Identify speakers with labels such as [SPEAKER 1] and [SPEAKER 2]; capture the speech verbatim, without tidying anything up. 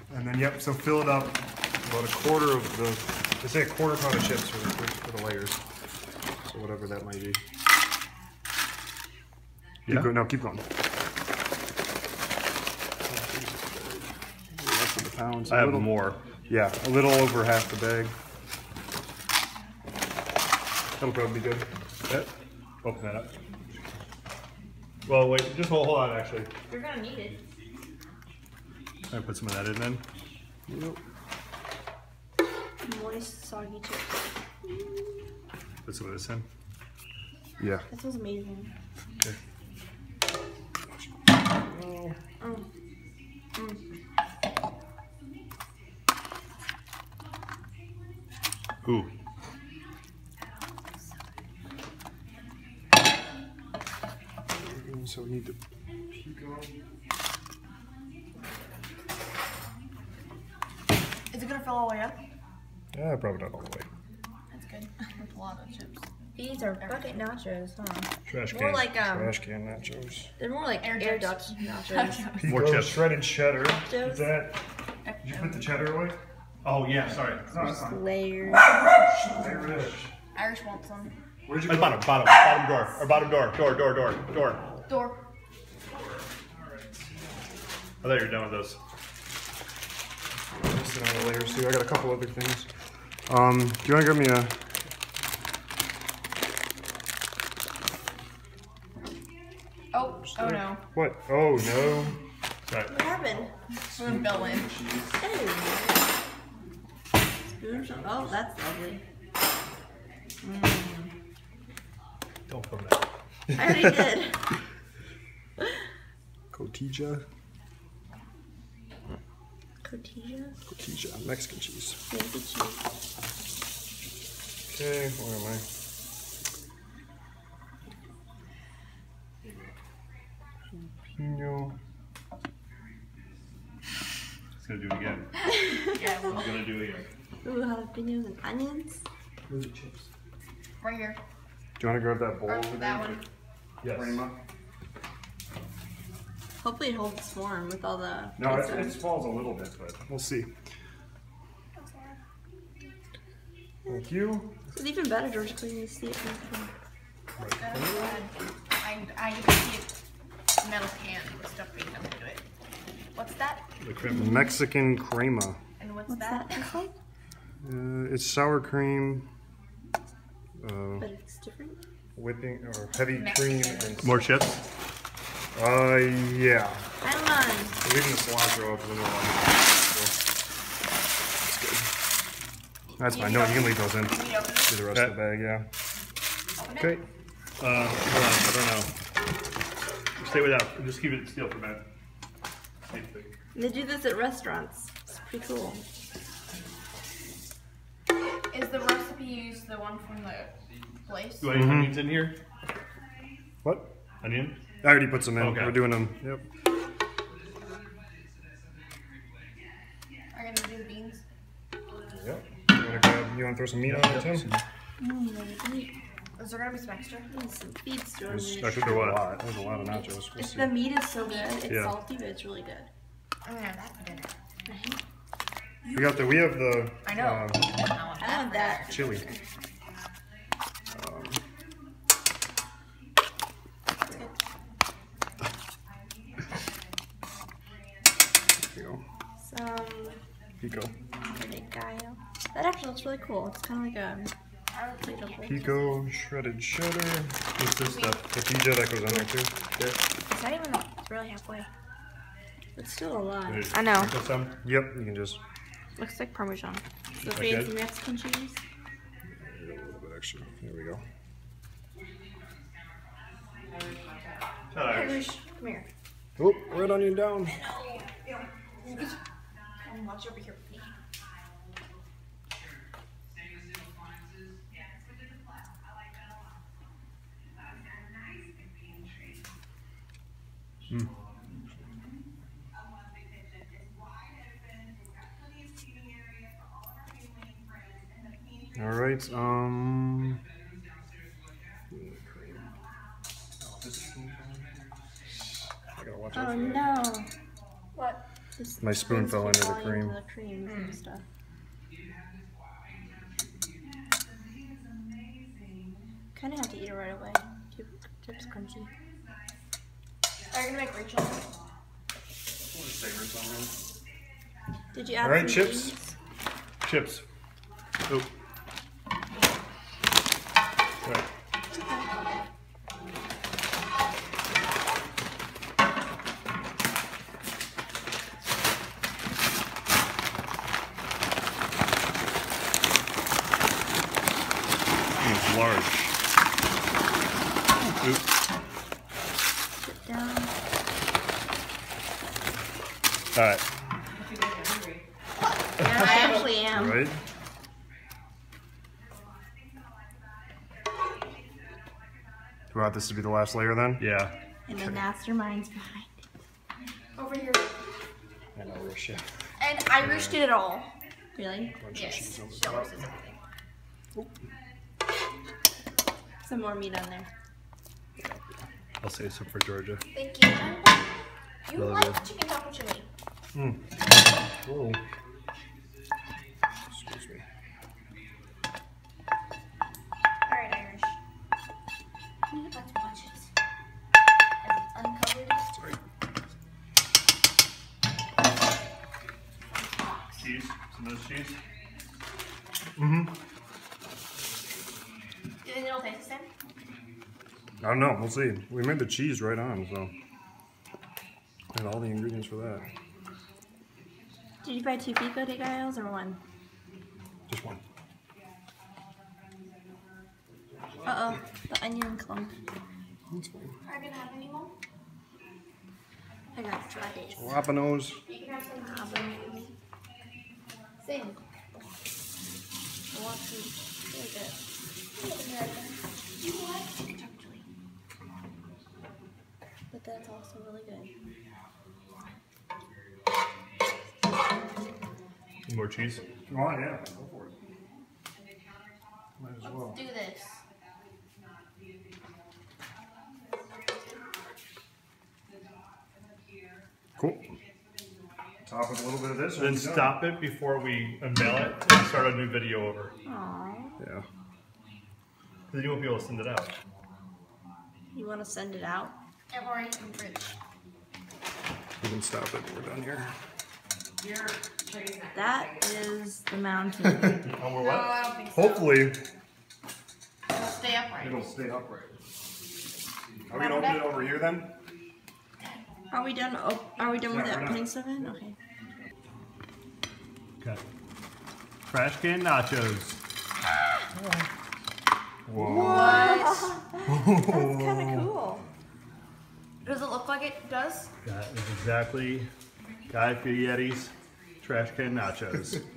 [SPEAKER 1] And then, yep, so fill it up about a quarter of the, they say a quarter pound of chips for, for the layers. So whatever that might be. Keep
[SPEAKER 2] Yeah.
[SPEAKER 1] going, no, keep going. The pounds,
[SPEAKER 2] I have
[SPEAKER 1] little,
[SPEAKER 2] more.
[SPEAKER 1] Yeah, a little over half the bag. That'll probably be good.
[SPEAKER 2] Yep. Open that up. Well, wait, just hold, hold on actually.
[SPEAKER 3] You're gonna need it.
[SPEAKER 2] I put some of that in then.
[SPEAKER 1] Yep.
[SPEAKER 3] Moist, soggy chips.
[SPEAKER 2] Put some of this in.
[SPEAKER 1] Yeah.
[SPEAKER 3] That smells amazing.
[SPEAKER 2] Okay.
[SPEAKER 3] Mm. Mm.
[SPEAKER 2] Ooh.
[SPEAKER 1] So we need to pico.
[SPEAKER 3] Is it gonna fill all the way up?
[SPEAKER 1] Yeah, probably not all the way.
[SPEAKER 3] That's good. With a lot of chips.
[SPEAKER 4] These are bucket nachos, huh?
[SPEAKER 1] Trash can.
[SPEAKER 4] More like um,
[SPEAKER 1] Trash can nachos.
[SPEAKER 4] they're more like
[SPEAKER 3] Air
[SPEAKER 4] air
[SPEAKER 3] ducts.
[SPEAKER 4] duct nachos.
[SPEAKER 1] Pico
[SPEAKER 2] More chips.
[SPEAKER 1] shredded cheddar.
[SPEAKER 4] Nachos.
[SPEAKER 1] Is that? Did you put the cheddar away?
[SPEAKER 2] Oh yeah, sorry.
[SPEAKER 4] Just layers.
[SPEAKER 1] Irish.
[SPEAKER 3] Irish wants some.
[SPEAKER 1] Where'd you
[SPEAKER 2] At
[SPEAKER 1] go?
[SPEAKER 2] bottom, bottom, bottom door, or bottom door, door, door, door, door.
[SPEAKER 3] Door.
[SPEAKER 2] I thought you were done with those.
[SPEAKER 1] Sit on the layers too. I got a couple other things. Um, do you want to grab me a?
[SPEAKER 3] Oh, oh no.
[SPEAKER 1] What? Oh no.
[SPEAKER 2] Sorry.
[SPEAKER 4] What happened?
[SPEAKER 3] Spoon fell in.
[SPEAKER 4] Oh. Spoon. Oh, that's lovely. Mm.
[SPEAKER 2] Don't film that.
[SPEAKER 4] I already did.
[SPEAKER 1] Cotija.
[SPEAKER 4] Cotija.
[SPEAKER 1] Cotija. Mexican cheese.
[SPEAKER 4] Fancy cheese.
[SPEAKER 1] Okay. Where am I? Pino.
[SPEAKER 2] It's gonna do it again.
[SPEAKER 3] Yeah,
[SPEAKER 2] I'm gonna do it again.
[SPEAKER 4] Ooh, jalapenos and onions.
[SPEAKER 1] Where's the chips?
[SPEAKER 3] right here.
[SPEAKER 1] Do you want to grab that bowl
[SPEAKER 3] Or
[SPEAKER 1] over there?
[SPEAKER 3] that one.
[SPEAKER 2] Yes.
[SPEAKER 1] Crema?
[SPEAKER 4] Hopefully it holds form with all the
[SPEAKER 1] No, it,
[SPEAKER 4] pizza.
[SPEAKER 1] it falls a little bit, but we'll see. Thank you.
[SPEAKER 4] It's even better, George, because you can see it from the
[SPEAKER 3] I, I can see a metal can with stuff being done to it. What's that?
[SPEAKER 2] The crema.
[SPEAKER 1] Mexican crema.
[SPEAKER 3] And what's,
[SPEAKER 4] What's
[SPEAKER 3] that?
[SPEAKER 4] that taste like?
[SPEAKER 1] Uh, it's sour cream, uh,
[SPEAKER 4] But it's different.
[SPEAKER 1] whipping or heavy cream,
[SPEAKER 3] Mexican.
[SPEAKER 1] and
[SPEAKER 2] More chips?
[SPEAKER 1] uh, yeah.
[SPEAKER 4] I don't know.
[SPEAKER 1] We're leaving the cilantro up in the middle. That's fine. No, you can leave those in.
[SPEAKER 3] Can we open it?
[SPEAKER 1] Do the rest of the bag, yeah.
[SPEAKER 3] Open it?
[SPEAKER 1] Okay.
[SPEAKER 2] Uh, hold on, I don't know. Stay without, just keep it still for a minute. Same thing.
[SPEAKER 4] They do this at restaurants. It's pretty cool.
[SPEAKER 3] Is the recipe used the one from the place?
[SPEAKER 2] Do I need onions in here?
[SPEAKER 1] What?
[SPEAKER 2] Onion?
[SPEAKER 1] I already put some in.
[SPEAKER 2] Okay.
[SPEAKER 1] We're doing them. Yep.
[SPEAKER 3] Are you gonna do the beans?
[SPEAKER 1] Yep. You want to grab? You want to throw some meat on it, Tim?
[SPEAKER 4] Mm, there's meat.
[SPEAKER 3] Is there gonna be some extra?
[SPEAKER 4] There's some feeds,
[SPEAKER 1] There's
[SPEAKER 4] George.
[SPEAKER 1] actually
[SPEAKER 2] For
[SPEAKER 1] a
[SPEAKER 2] what?
[SPEAKER 1] lot. There's a lot of nachos. We'll
[SPEAKER 4] It's,
[SPEAKER 1] see.
[SPEAKER 4] the meat is so good. It's
[SPEAKER 1] Yeah.
[SPEAKER 4] salty, but it's really good.
[SPEAKER 3] I'm gonna have that for dinner.
[SPEAKER 1] We got the. We have the.
[SPEAKER 3] I know.
[SPEAKER 1] Uh,
[SPEAKER 3] I want
[SPEAKER 4] I
[SPEAKER 3] that.
[SPEAKER 4] want that.
[SPEAKER 1] chili. Um, here you go.
[SPEAKER 4] Some
[SPEAKER 1] Pico.
[SPEAKER 4] gallo. That actually looks really cool. It's kind of like a.
[SPEAKER 3] I would take it.
[SPEAKER 1] Pico shredded cheddar.
[SPEAKER 2] What's this stuff?
[SPEAKER 1] Cotija that goes on there too.
[SPEAKER 3] It's not even it's really halfway.
[SPEAKER 4] It's still a lot.
[SPEAKER 3] I know.
[SPEAKER 2] Sprinkle some?
[SPEAKER 1] Yep, you can just
[SPEAKER 3] Looks like Parmesan.
[SPEAKER 4] The
[SPEAKER 2] Like
[SPEAKER 4] fancy
[SPEAKER 2] that?
[SPEAKER 4] Mexican cheese.
[SPEAKER 1] a little bit extra. There we go.
[SPEAKER 2] Tell Irish.
[SPEAKER 3] Irish, come here.
[SPEAKER 1] Oh, red onion down.
[SPEAKER 3] Come watch over here with me.
[SPEAKER 1] Mm. All right. Um. I gotta watch out
[SPEAKER 4] Oh
[SPEAKER 1] for that.
[SPEAKER 4] no.
[SPEAKER 3] What?
[SPEAKER 4] Just
[SPEAKER 1] My spoon
[SPEAKER 4] things
[SPEAKER 1] fell
[SPEAKER 4] keep
[SPEAKER 1] into the
[SPEAKER 4] falling
[SPEAKER 1] cream.
[SPEAKER 4] into the creams and stuff. Kind of have to eat it right away. Keep chips crunchy.
[SPEAKER 3] Are you gonna make Rachel?
[SPEAKER 4] Did you add
[SPEAKER 1] All right,
[SPEAKER 4] some
[SPEAKER 1] chips.
[SPEAKER 4] cheese?
[SPEAKER 2] Chips. Oop. Right. It's large. Oop.
[SPEAKER 4] Sit down.
[SPEAKER 2] All right.
[SPEAKER 4] Yeah, I actually am.
[SPEAKER 1] Right? Do you want this to be the last layer then?
[SPEAKER 2] Yeah.
[SPEAKER 4] And the mastermind's behind it.
[SPEAKER 3] Over here.
[SPEAKER 1] I know we're a chef.
[SPEAKER 3] And I roosted it all.
[SPEAKER 4] Really?
[SPEAKER 3] Yes. She always does everything.
[SPEAKER 4] Some more meat on there.
[SPEAKER 2] I'll save some for Georgia.
[SPEAKER 3] Thank you. You
[SPEAKER 2] Really
[SPEAKER 3] like
[SPEAKER 2] good.
[SPEAKER 3] chicken taco chili.
[SPEAKER 1] Mm. Whoa. Excuse me.
[SPEAKER 3] Alright, Irish. Let's watch it. And uncovered.
[SPEAKER 1] Sorry.
[SPEAKER 2] Cheese. Some of this cheese.
[SPEAKER 1] Mm-hmm.
[SPEAKER 3] Do you think it'll taste the same?
[SPEAKER 1] I don't know. We'll see. We made the cheese right on, so. And all the ingredients for that.
[SPEAKER 4] Did you buy two pico de gallos or one?
[SPEAKER 1] Just one.
[SPEAKER 4] Uh oh, the onion clump.
[SPEAKER 1] That's fine.
[SPEAKER 3] Are you gonna have any more?
[SPEAKER 4] I got to try this.
[SPEAKER 1] Jalapenos.
[SPEAKER 3] You can have some habanero. Sing.
[SPEAKER 4] I want to really good.
[SPEAKER 3] You like chicken taco chili?
[SPEAKER 4] But that's also really good.
[SPEAKER 2] More cheese.
[SPEAKER 1] Oh, yeah. Go for it. Might as well.
[SPEAKER 3] Let's do this.
[SPEAKER 1] Cool. Top with a little bit of this.
[SPEAKER 2] Then stop it before we unveil it and start a new video over.
[SPEAKER 4] Aww.
[SPEAKER 1] Yeah.
[SPEAKER 2] Then you won't be able to send it out.
[SPEAKER 4] You want to send it out?
[SPEAKER 3] I've already eaten fridge.
[SPEAKER 1] We can stop it when we're done here.
[SPEAKER 4] That is the mountain.
[SPEAKER 2] Oh, we're
[SPEAKER 3] No,
[SPEAKER 2] what?
[SPEAKER 3] I don't think so.
[SPEAKER 1] Hopefully,
[SPEAKER 3] It'll stay upright.
[SPEAKER 1] it'll stay upright. Are we gonna open it over here then?
[SPEAKER 4] Are we done? Oh, are we done with
[SPEAKER 1] Yeah,
[SPEAKER 4] that
[SPEAKER 1] we're
[SPEAKER 4] putting
[SPEAKER 1] done.
[SPEAKER 4] stuff in? Okay.
[SPEAKER 2] Okay. Trash can nachos.
[SPEAKER 4] That's kind of cool.
[SPEAKER 3] Does it look like it does?
[SPEAKER 2] That is exactly Guy Fieri's trash can nachos.